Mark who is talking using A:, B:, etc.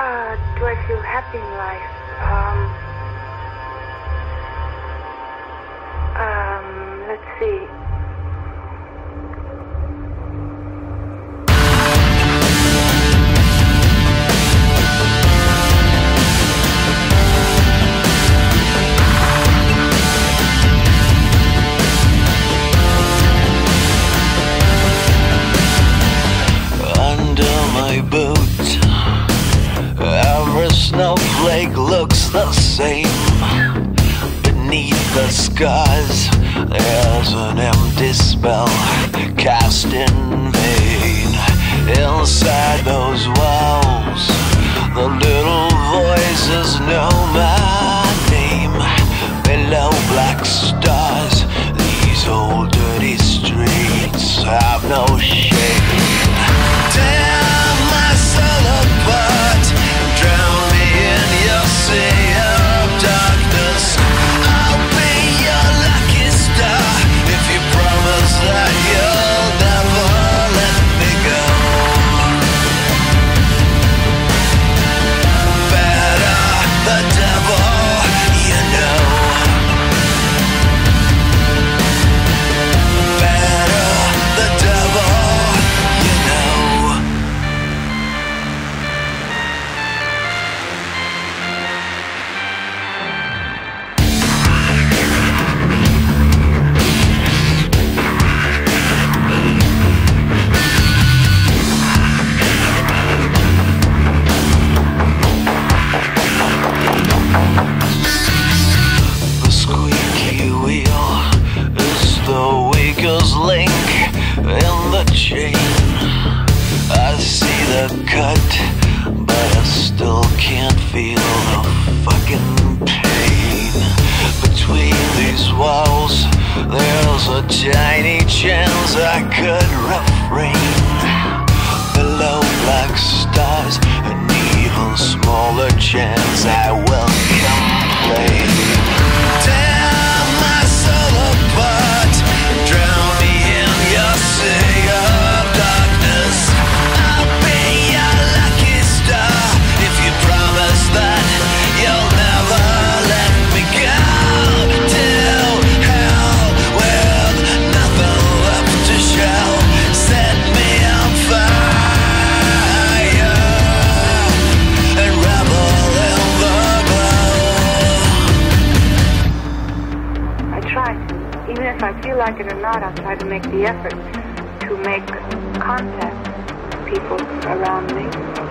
A: Do I feel happy in life? Let's see.
B: Boot. Every snowflake looks the same. Beneath the skies, there's an empty spell cast in vain. Inside those walls, the little voices know my name. Below black stars, these old dirty streets have no shame. Tear my soul apart, drown me in your sea of darkness. I'll be your lucky star if you promise that you'll never let me go. Better the devil, you know. Better the devil, you know. The squeaky wheel is the weakest link in the chain. I see the cut, but I still can't feel the fucking pain. Between these walls, there's a tiny chance I could refrain. Below black stars, an even smaller chance I will complain. Tear my soul apart, drown me in your sea of darkness. I'll be your lucky star if you promise that you'll never let me go. Till hell with nothing left to show, set me on fire and revel in the glow.
A: I try. Even if I feel like it or not, I'll try to make the effort to make contact with people around me.